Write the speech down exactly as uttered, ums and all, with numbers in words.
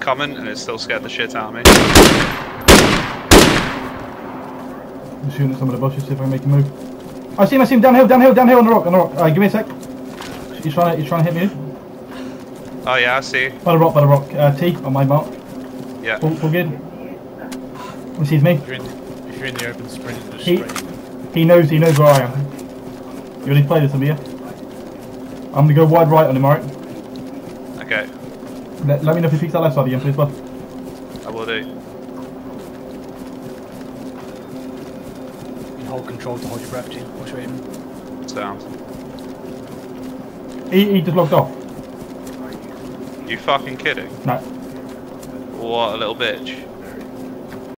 comment and it still scared the shit out of me. I'm shooting at some of the bushes, see if I can make a move. I see him, I see him downhill, downhill, downhill on the rock, on the rock. Alright, give me a sec. He's trying to, he's trying to hit me. Oh yeah, I see. By the rock, by the rock. Uh, T on my mark. Yeah. All, all good. He sees me. If you're in, if you're in the open sprint, just He, sprint. he knows, he knows where I am. You ready to play this on me, yeah? I'm gonna go wide right on him, alright? Okay. Let, let me know if he peeks that left side again, please, bud. I will do. You hold control to hold your breath, G. Watch your aim. Sound. He, he just logged off. You fucking kidding? No. What a little bitch.